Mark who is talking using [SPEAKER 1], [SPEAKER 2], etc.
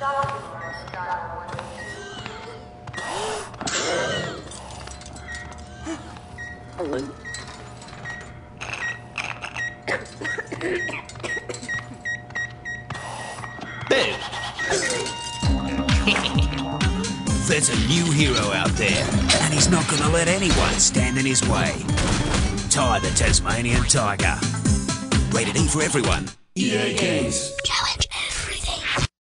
[SPEAKER 1] There's a new hero out there, and he's not gonna let anyone stand in his way. Ty the Tasmanian Tiger. Rated E for everyone.
[SPEAKER 2] EA Games.
[SPEAKER 3] Challenge.